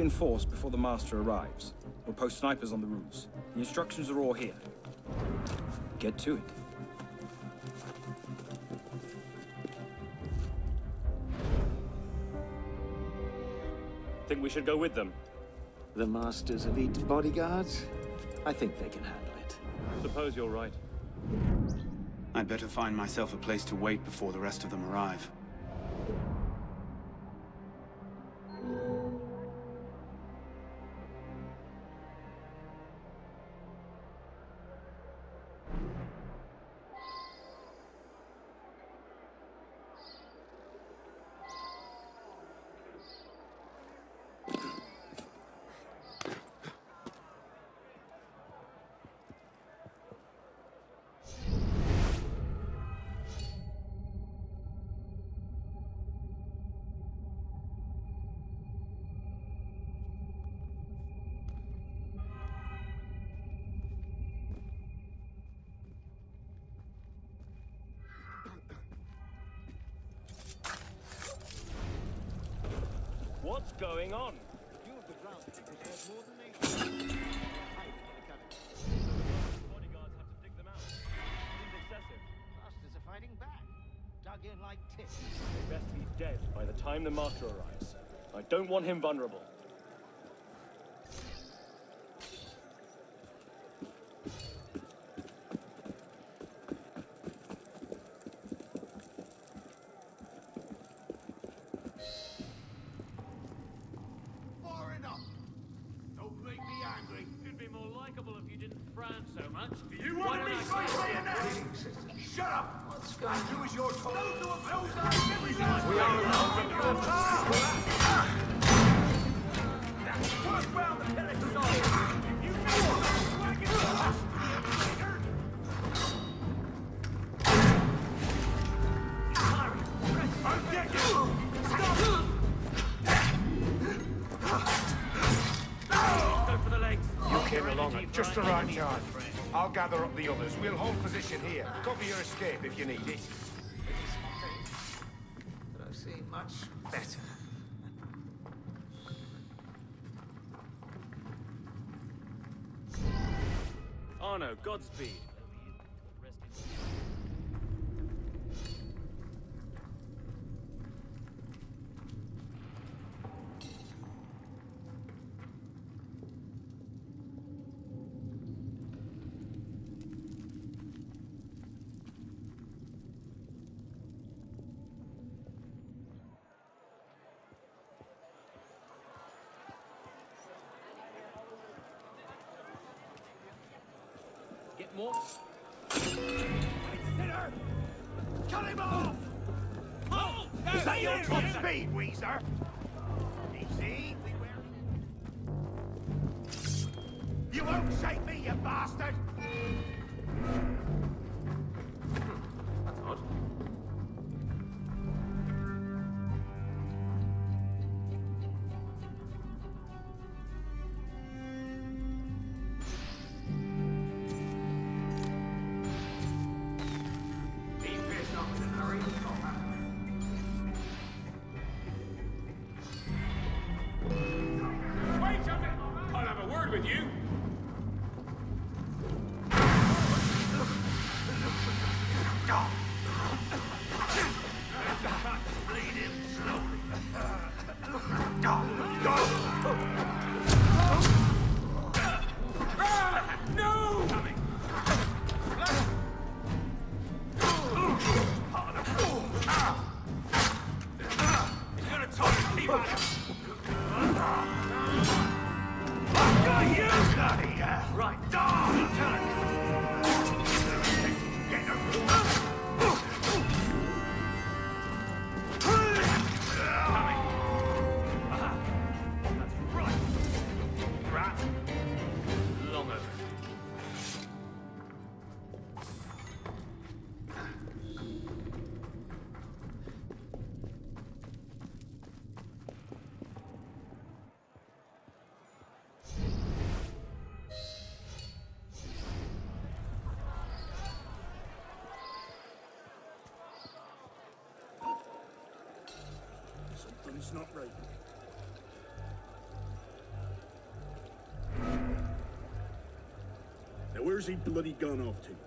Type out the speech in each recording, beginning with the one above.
reinforce before the Master arrives. We'll post snipers on the roofs. The instructions are all here. Get to it. Think we should go with them? The Master's elite bodyguards? I think they can handle it. Suppose you're right. I'd better find myself a place to wait before the rest of them arrive. What's going on? You of the ground deserve more than they should. Bodyguards have to dig them out. Seems excessive. Masters are fighting back. Dug in like ticks. They best be dead by the time the Master arrives. I don't want him vulnerable. You want to be fighting? Shut up! What's going on? Do as you're told. Don't do a bullseye! Everything we are work round the pellet side! You know what? I'm dead! Stop! Go for the legs! You came along at just the right time. I'll gather up the others. We'll hold position here. Cover your escape if you need it. But I see much better. Arno, Godspeed. Get more. Sinner! Cut him off! Hold! Is that your top speed, Weezer? Easy. You won't shake me, you bastard! That's odd. With you. Bleed him slowly. No! Coming. He's gonna talk to keep at him. Right, down! Get him! Coming! That's right! Rat! Long over. Something's not right. Now where's he bloody gone off to?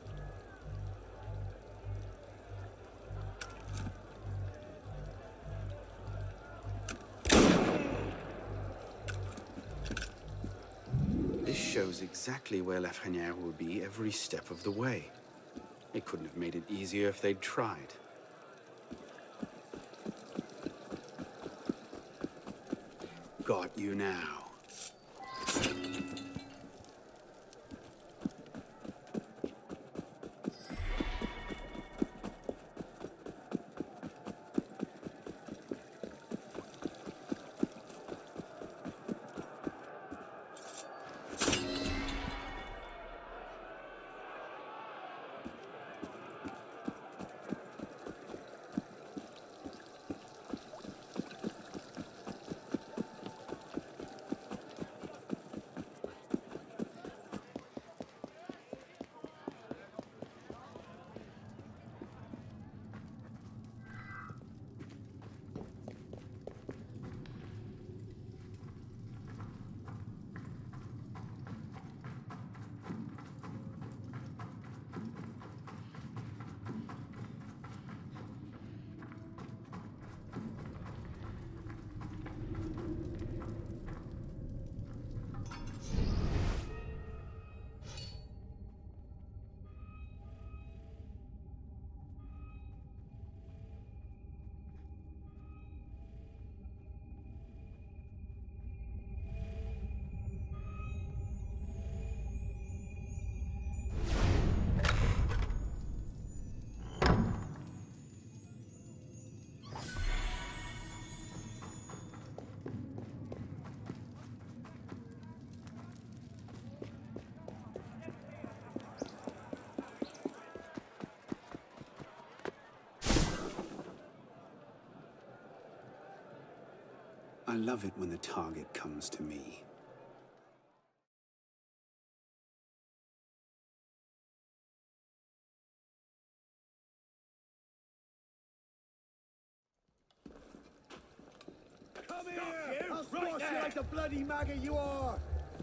This shows exactly where Lafreniere will be every step of the way. They couldn't have made it easier if they'd tried. Got you now. I love it when the target comes to me. Come here! I'll squash you like the bloody maggot you are!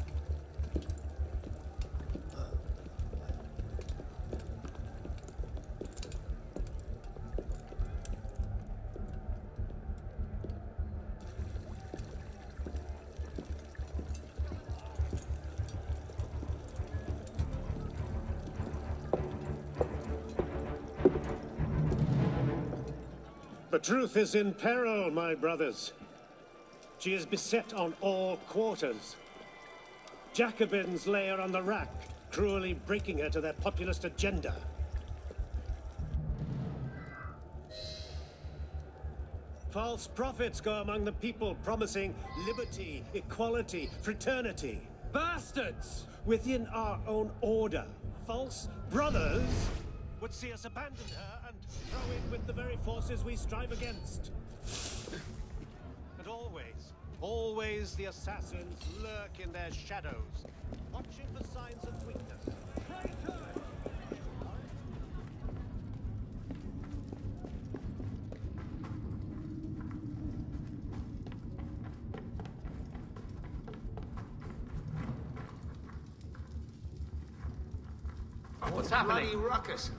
The truth is in peril, my brothers. She is beset on all quarters. Jacobins lay her on the rack, cruelly breaking her to their populist agenda. False prophets go among the people promising liberty, equality, fraternity. Bastards! Within our own order, false brothers would see us abandon her and throw in with the very forces we strive against. And always the assassins lurk in their shadows, watching for signs of weakness. Traitor! What's happening? Bloody ruckus.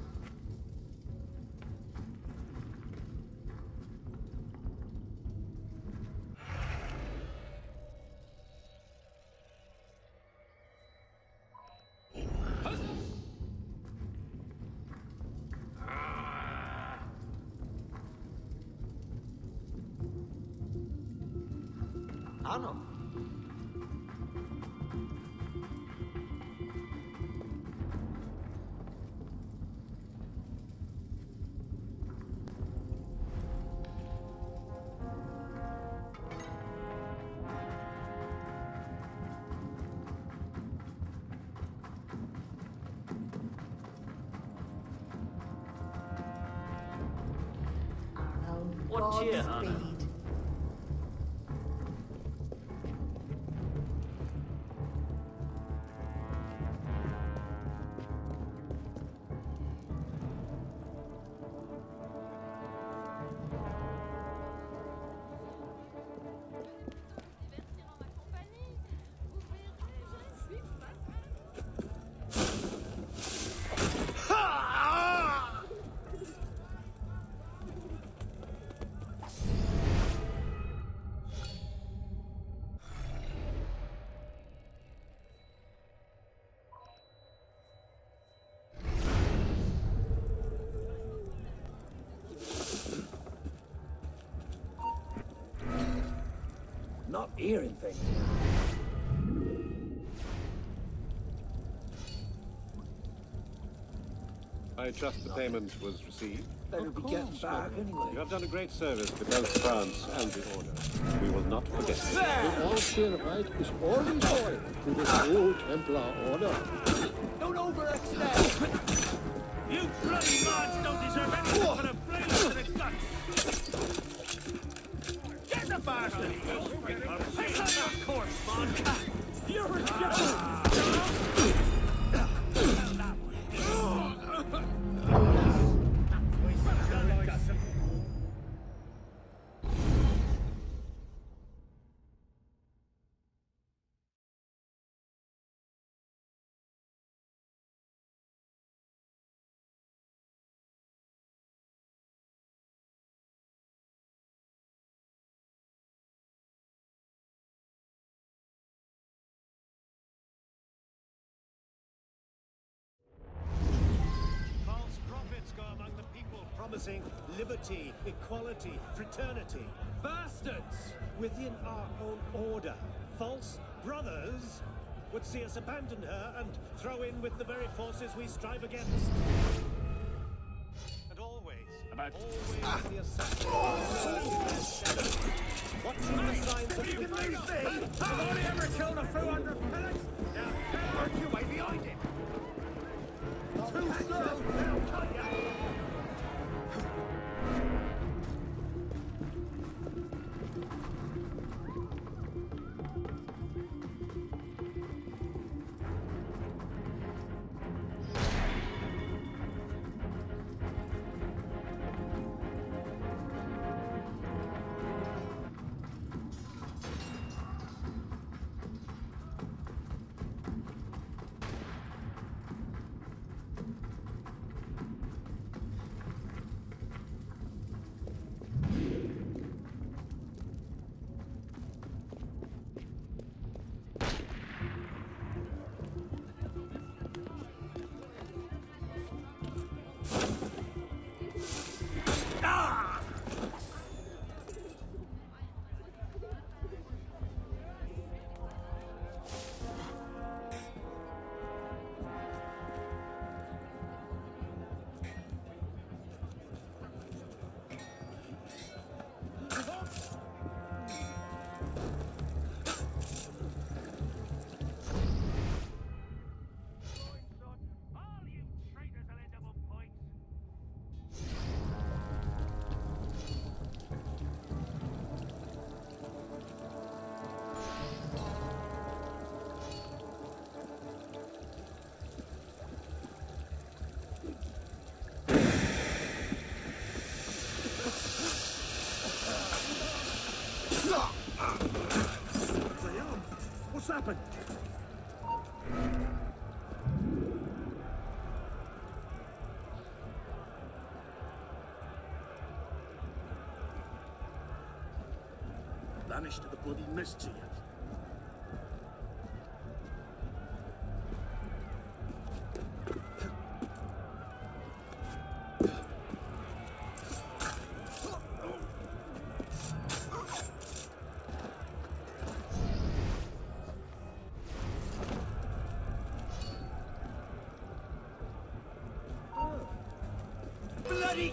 Ano. What cheer, Anna? Not hearing things. I trust the payment was received. Better be getting back anyway. You have done a great service to both France and the Order. We will not forget it. The Austrian right is always loyal to the new Templar Order. Don't overextend! You bloody lads don't deserve anything but a blade to the guts! Get the bastard! Piss on that corpse, man! You're a joke! False prophets go among the people promising liberty, equality, fraternity. Bastards within our own order. False brothers would see us abandon her and throw in with the very forces we strive against. And always the assassin. Watching the signs of You can leave me! I've only ever killed a few hundred pellets! Now, work your way behind him! Too slow! They'll cut you! All you traitors will end up on points! What's happened? Vanished to the bloody mists yet. Bloody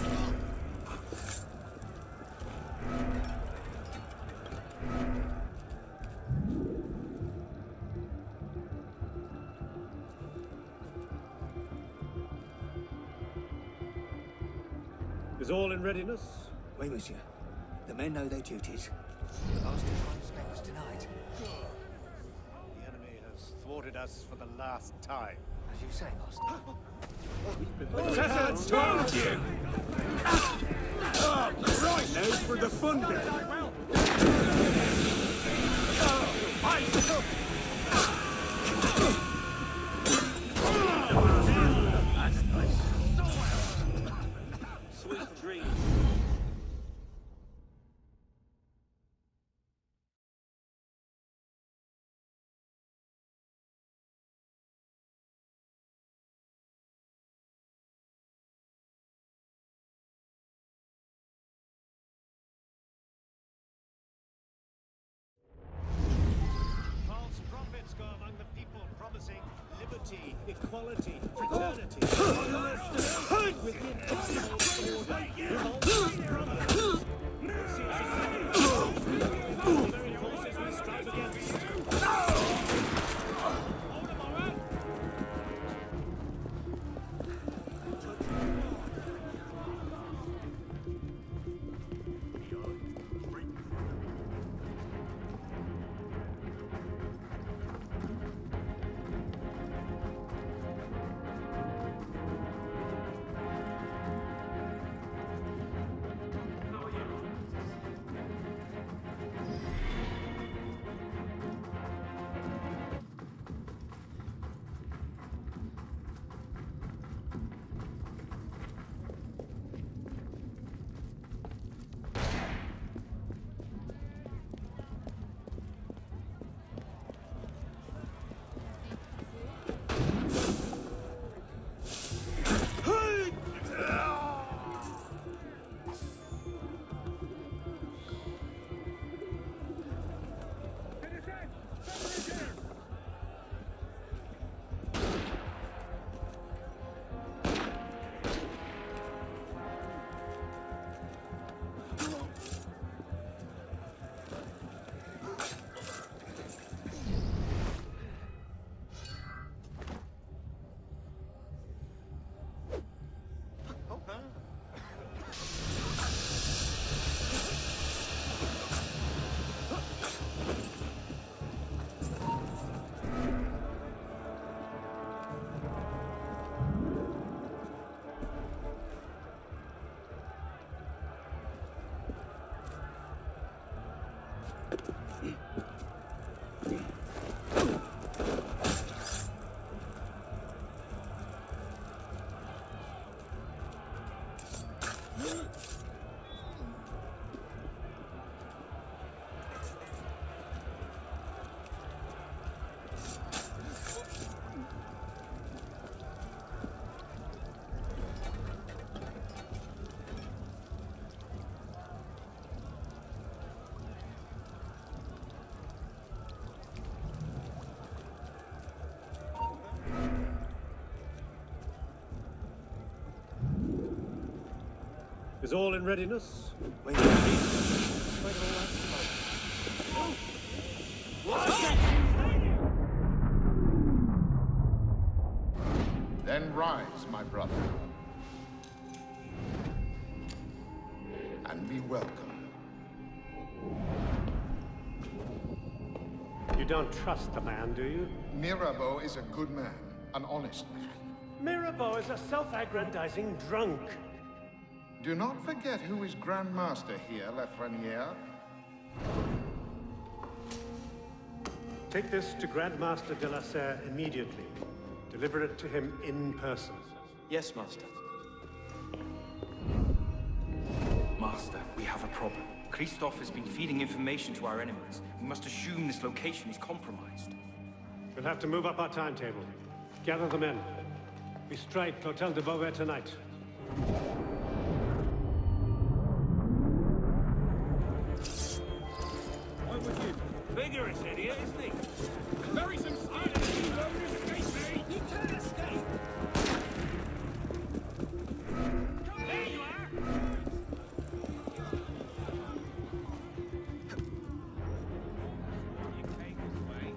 Is all in readiness? Oui, monsieur. The men know their duties. The bastards won't escape us tonight. The enemy has thwarted us for the last time. As you say, master. Aassassin, told you! Right now for the fun bit! equality, fraternity. Within False order, False brothers. See us in the very forces we strive against. Is all in readiness? Wait. Then rise, my brother. And be welcome. You don't trust the man, do you? Mirabeau is a good man, an honest man. Mirabeau is a self-aggrandizing drunk. Do not forget who is Grand Master here, Lafreniere. Take this to Grand Master de la Serre immediately. Deliver it to him in person. Yes, Master. Master, we have a problem. Christoph has been feeding information to our enemies. We must assume this location is compromised. We'll have to move up our timetable. Gather the men. We strike Clotel de Beauvais tonight. Vigorous idiot, isn't he? Bury some steel and you won't escape me! You can't escape! There you are! You take this way.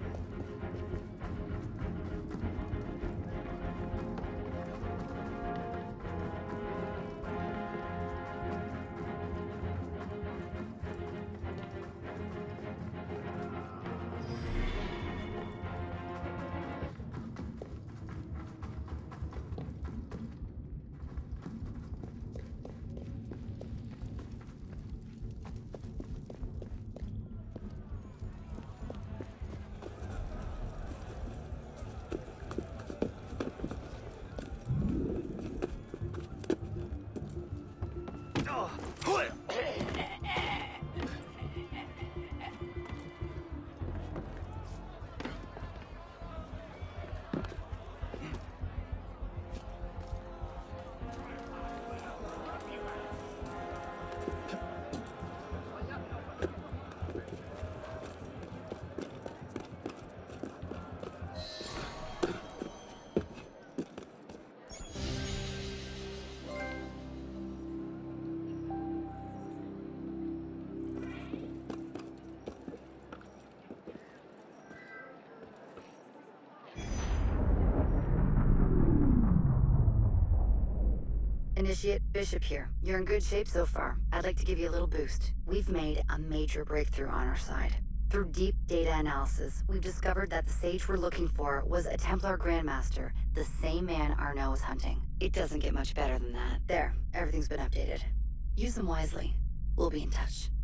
Initiate Bishop here. You're in good shape so far. I'd like to give you a little boost. We've made a major breakthrough on our side. Through deep data analysis, we've discovered that the sage we're looking for was a Templar Grandmaster, the same man Arnaud was hunting. It doesn't get much better than that. There, everything's been updated. Use them wisely. We'll be in touch.